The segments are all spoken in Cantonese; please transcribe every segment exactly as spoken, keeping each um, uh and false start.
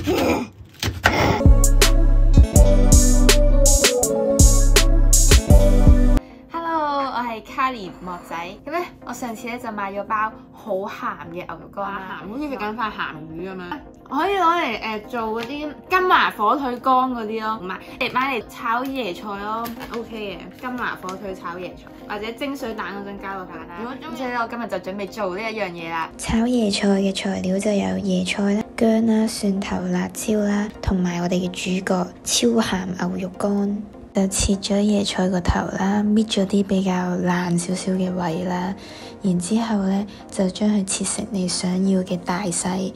Hello， 我係卡莉莫仔。咁咧，我上次咧就買咗包好鹹嘅牛肉乾啦， 鹹好似食緊塊鹹魚咁樣。 我可以攞嚟誒做嗰啲金華火腿乾嗰啲咯，唔係買嚟炒椰菜咯 ，OK 嘅。金華火腿炒椰菜，或者蒸水蛋嗰陣加個蛋啦。如果中意咧，我今日就準備做呢一樣嘢啦。 炒椰菜嘅材料就有椰菜啦、薑啦、蒜頭、辣椒啦，同埋我哋嘅主角超鹹牛肉乾。就切咗椰菜個頭啦，搣咗啲比較爛少少嘅位啦，然之後咧就將佢切成你想要嘅大細。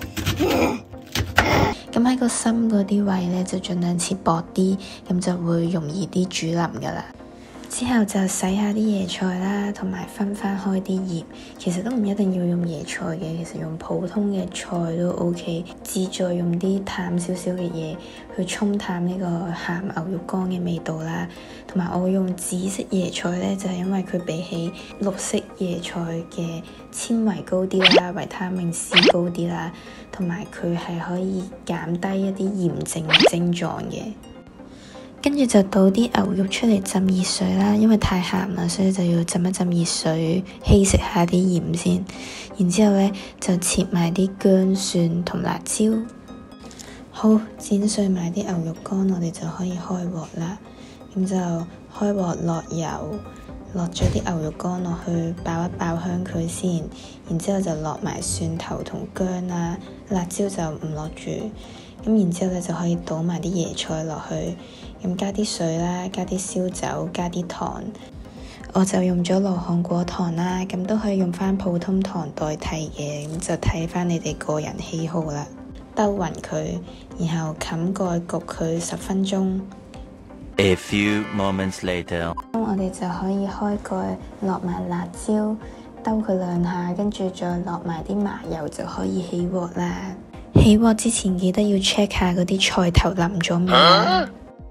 咁喺個心嗰啲位咧就盡量切薄啲，咁就會容易啲煮腍噶啦。之後就洗下啲椰菜啦，同埋分翻開啲葉。其實都唔一定要用椰菜嘅，其實用普通嘅菜都 OK。志在用啲淡少少嘅嘢去沖淡呢個鹹牛肉乾嘅味道啦。同埋我用紫色椰菜咧，就係因為佢比起綠色椰菜嘅纖維高啲啦，維他命 C 高啲啦，同埋佢係可以減低一啲炎症嘅症狀嘅。跟住就倒啲牛肉出嚟浸熱水啦，因為太鹹啦，所以就要浸一浸熱水，稀釋下啲鹽先。然之後咧就切埋啲薑蒜同辣椒。好，剪碎埋啲牛肉乾，我哋就可以開鑊啦。咁就開鑊落油，落咗啲牛肉乾落去，爆一爆香佢先。然之後就落埋蒜頭同薑啦，辣椒就唔落住。咁然之後咧就可以倒埋啲椰菜落去。咁加啲水啦，加啲燒酒，加啲糖，我就用咗羅漢果糖啦，咁都可以用翻普通糖代替嘅，咁就睇翻你哋個人喜好啦。兜勻佢，然後冚蓋焗佢十分鐘。 A few moments later， 咁我哋就可以開蓋，落埋辣椒，兜佢兩下，跟住再落埋啲麻油就可以起鑊啦。起鑊之前記得要 check 下嗰啲菜頭腍咗未啊？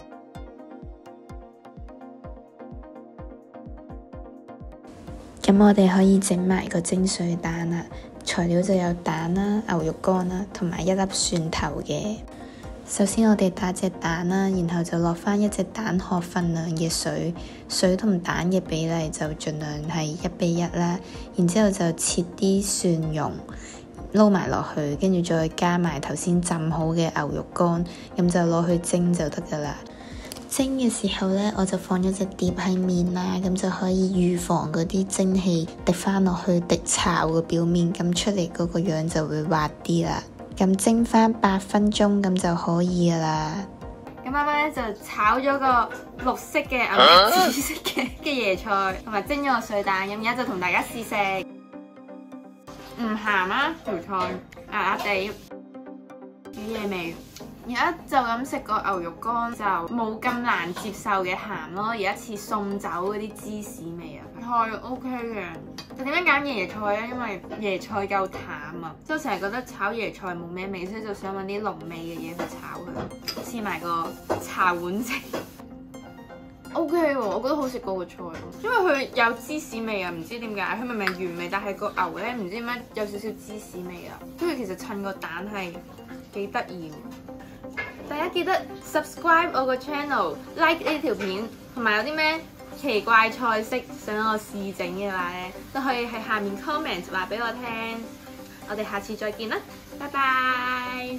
咁我哋可以整埋個蒸水蛋啦，材料就有蛋啦、牛肉乾啦，同埋一粒蒜頭嘅。首先我哋打隻蛋啦，然後就落翻一隻蛋殼份量嘅水，水同蛋嘅比例就盡量係一比一啦。然之後就切啲蒜蓉，撈埋落去，跟住再加埋頭先浸好嘅牛肉乾，咁就攞去蒸就得噶啦。蒸嘅時候呢，我就放咗隻碟喺面啦，咁就可以預防嗰啲蒸氣滴翻落去滴炒嘅表面，咁出嚟嗰個樣就會滑啲啦。咁蒸翻八分鐘咁就可以噶啦。 咁啱啱咧就炒咗個綠色嘅牛肉、紫色嘅嘅椰菜，同埋蒸咗個水蛋，咁而家就同大家試食。唔鹹啊，條菜壓壓地，啲嘢味。而家就咁食個牛肉乾就冇咁難接受嘅鹹咯，而家似送酒嗰啲芝士味啊，菜 OK 嘅。就點樣揀椰菜咧？因為椰菜夠淡啊，即係我成日覺得炒椰菜冇咩味，所以就想揾啲濃味嘅嘢去炒佢，黐埋個茶碗蒸。OK 喎，我覺得好食過個菜，因為佢有芝士味啊，唔知點解，佢明明原味，但係個牛咧唔知點解有少少芝士味啊，跟住其實襯個蛋係幾得意。大家記得 subscribe 我個 channel，like 呢條片，同埋有啲咩奇怪菜式想我試整嘅話咧，都可以喺下面 comment 話俾我聽。我哋下次再見啦，拜拜。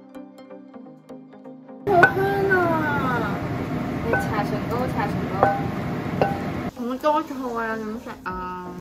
好香啊！你搽唇膏，搽唇膏，好多菜啊，點食啊？